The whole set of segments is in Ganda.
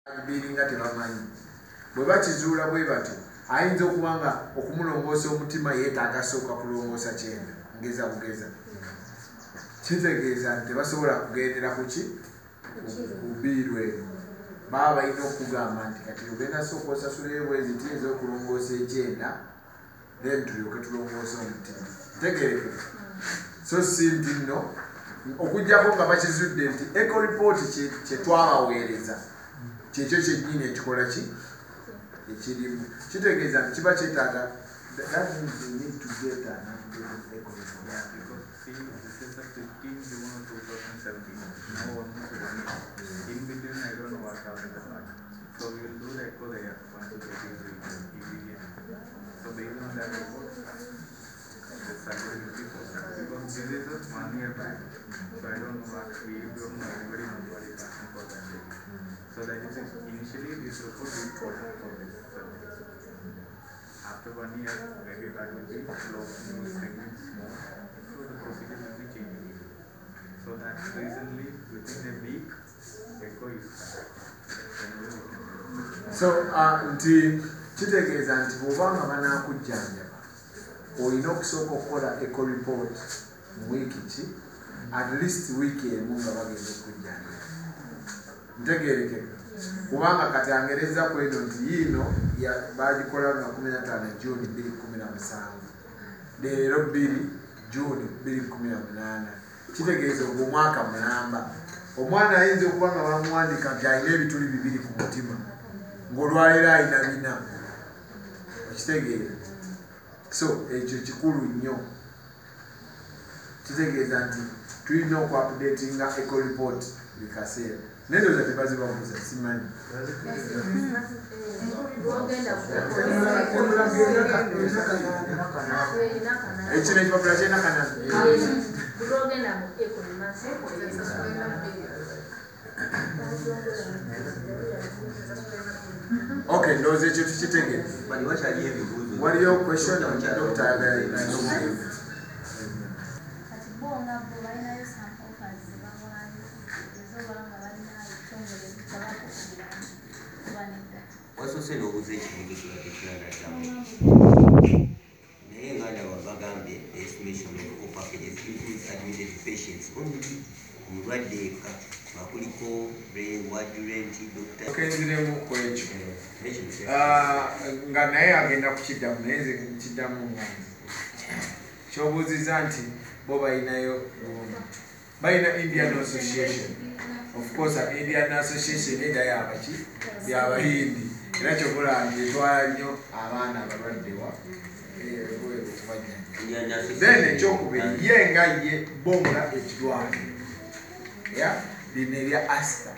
biringa tebamanyi bwe bakizuula bwe batyo ayinza okuba nga okumulongoosa omutima yeetaaga sooka kulongoosa kyenda ngeza bugeza kitegeeza nti tebasobola kugendera ku ki ku biiru eno baba balina okugamba nti kati ogenda sooka osasula ebwezi tiyinza okulongoosa ekyenda then tulyoke tulongoosa omutima tegereke so si nti nno okujjako nga bakizudde nti eco report kyetwabaweereza kyekyo kyennyini ekikola ki ekirimu kitegeeza nti kiba kyetaaga that means you need to get an updated eco report. Because see, this is the 15th June 2017. Now almost 1 year. In between, I don't know what happened. So we will do the echo there once we get it immediately. So based on that report, the survey will be posted. Because this is just 1 year back. So I don't know what we don't know. Everybody knows what is happening for that day. So that is initially this report will be posted for this survey. After 1 year, maybe that will be slow, new segments more. So the procedure will be changing. So that recently, within a week, echo is started. So nti kitegeeza nti bw'obanga banaakujjanjaba olina okusooka okukola eco report mu wiiki ki at least wiiki emu nga bagenda okujjanjaba ntegeerekeka kubanga kati angereza kweno nti yiino bagikola nga 15 Juni 2017 leero 2 Juni 2018 kitegeeza ogwo omwaka mulamba omwana ayinza okuba nga bamuwandika nti alina ebituli 2 ku mutima ng'olwaleero alina 4 okitegeeza so ekyo kikulu nnyo kitegeeza nti tulina okuapudatinga eco report buli kaseera nendoza tebazibabuuza simanyi ekino ekipapula kyenakana okay ndowooza ekyo tukitegere waliyo question Dr. wasose n'obuuza ekibuzo kiratekiranaddako naye nga ndaba bagambye estimation of packages includes admitted patients only omulwadde eka nga kuliko wadurenti okenziremu ku ekyo nga naye agenda kukiddamu naye nze nkiddamu nga kyobuuziza nti bo balinayo balina Indian Association of course Indian Association eda yabaki yabayindi era kyokola nti etwala nnyo abaana abalwaddewa then ekyokubiri ye nga ye bonga ekirwano lino erya asta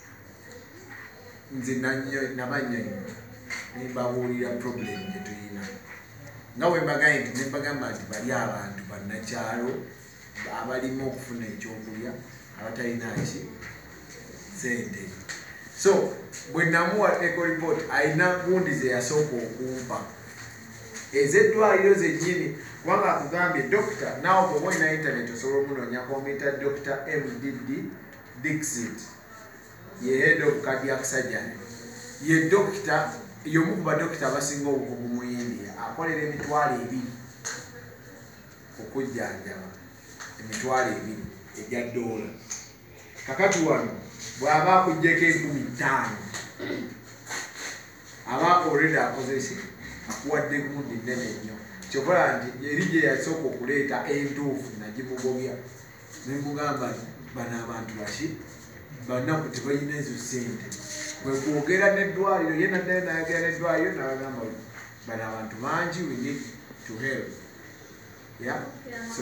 nze nabanya nembabuulira problem gyetulina nga wembagaye nti nembagamba nti bali abantu bannakyalo abalimu okufuna ekyokulya abatalinaki sente so bwe namuwa eco report alina gundi ze yasooka okumpa ezeddwaliro zennyini kubanga akugambye dokita naawe bwoba olina internet osobola omunoonya komita Dr. MDD Dixit ye head of cardiac surgery ye dokita y'omu ku badokita abasinga obukugu mu India akolera emitwalo 2 okujjanjaba emitwalo 2 egya $. kakati wano bw'aba akuggyeko 5000 aba already akozese akuwadde gundi nnene nnyo kyokola nti eri gye yasooka okuleeta entuufu nagimugobya nemugamba bano abantu baki banaku tebalina ezo sente kwekwogera n'eddwaliro ye naddayo nayogera n'eddwaliro nabagamba bano abantu bangi we need to help so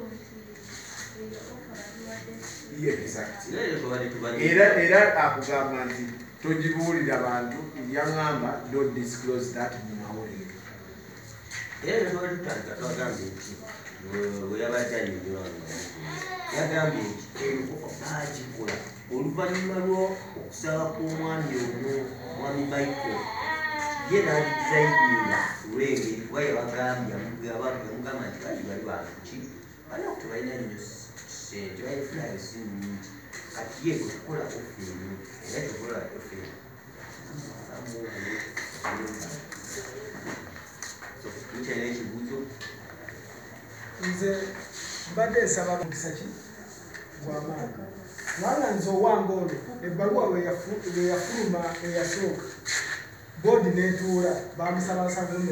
era akugamba nti togibuulira bantu yaŋŋamba don't disclose that mu mawulire era twagambye nti weyabajanyinyoanga yagambye nti enkofa bagikola oluvannyuma lw'okusaba kw'omwami ono mwami Michael ye nagizayininga olwengeri kuba yabagambye yamugamba nti bali bantu ki balina okuti balina nnyo sente bayifunayo si nnyingi kati ye bwekukola ofeni era tukola ofeni mukyalina ekibuuzo nze mbadde nsaba mukisa ki gw'amaanyi kubanga nze owange olwo ebbaluwa weyafuluma eyasooka boodi n'etuula bamusaba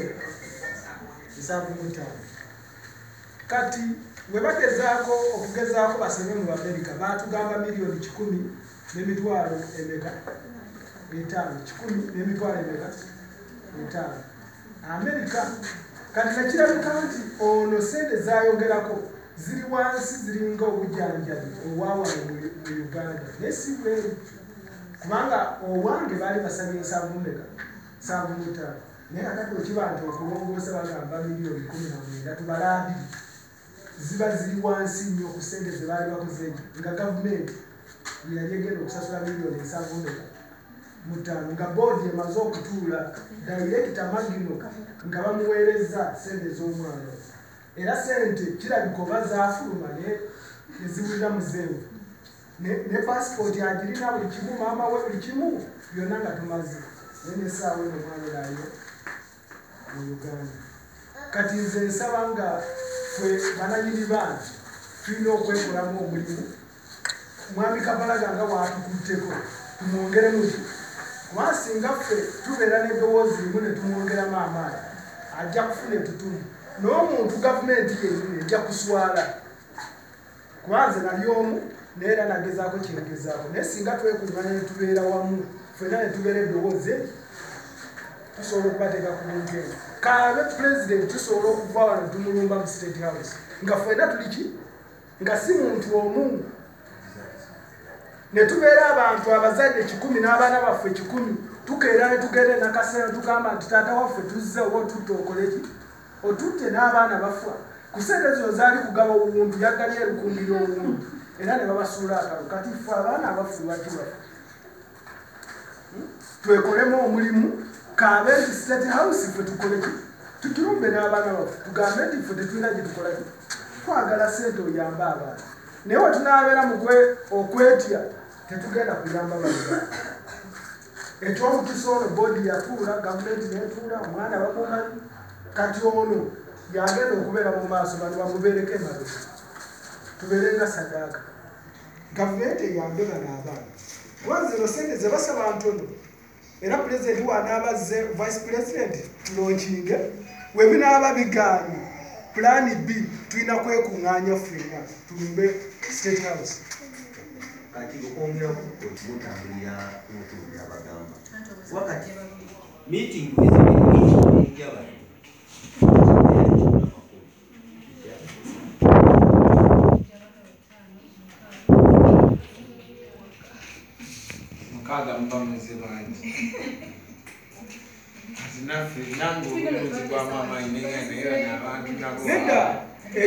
$7,500 kati we bagezaako okugezaako basebe mu Amerika baatugamba $1,000,000 n'emitwalo emeka 5 $1,000,000 n'emitwalo emeka 5 Amerika kati nekirabika nti ono sente zayogerako ziri wansi ziringa obujjanjabi obwawala mu Uganda naye si bweru kubanga owange baali basabye $7,500 naye kakati okiba nti okulongoosa bagamba $1,019,000 tubala 2 ziba ziri wansi nnyo ku sente ze baali bakoze nga gavumenti yali egenda okusasula $7,500 nga boodi emaze okutuula dayirekita Magino nga bamuweereza sente z'omwana era sente kirabika oba zaafuluma nezibulira muzeewo ne passport agirina buli kimu maama we buli kimu byonna nga tumaze naye nesaawa eno omwana nayo mu Uganda kati nze nsaba nga fwe bananyini bangi tulina okwekolamu omulimu mwami Kabalaga nga waatukutteko tumwongeremu ki kuba singa ffe tubeera n'eddoboozi limu ne tumwongeramu amaanyi ajja kufuna ettutumu n'omuntu gavumenti yennyini ejja kuswala kuba nze nali omu neera nagezaako kyegezaako naye singa twekulumanya ne tubeera wamu ffenna ne tubeera eddoboozi tusobola okubateeka ku bintu ebyo kaabe pulezidenti tusobola okuva wano tumulumba mu State House nga ffenna tuli ki nga si muntu omu ne tubeera abantu abazadde 10 n'abaana baffe 10 tukeera ne tugenda nakaseera tugamba nti taata waffe tuzze oba otutte okole ki otutte n'abaana bafa ku sente zino zaali kugaba obuntu yaggalye erukumbira obuntu era ne babasuula akalo kati ffe abaana abaffe bakibafa twekolemu omulimu kaabe nti State House ffe tukole ki tukirumbe n'abaana baffe tugambe nti ffe tetulina gye tukola ki twagala sente oyamba abaana naye wetunaabeera mu okwetya tetugenda kuyamba baliba ekyomukisa ono boodi yatuula gavumenti netuula omwana bamumanyi kati ono yagenda okubeera mu maaso bano bamubeereko emabega tubeerenga sadaaka gavumenti eyambe bano abaana kubazino sente ze basaba ntono era pulezidenti wanaabazze vice president tulonkinge webinaaba bigaanye pulaani B tulina kwekuŋŋaanya ffenna tulumbe State House kati okwongera mutambulira mutundu abagamba wakati meeting ezijaba mukaaga mpamuzi bangi zinaffe nange obulunzi bwa maama inengana era n'abantu nabo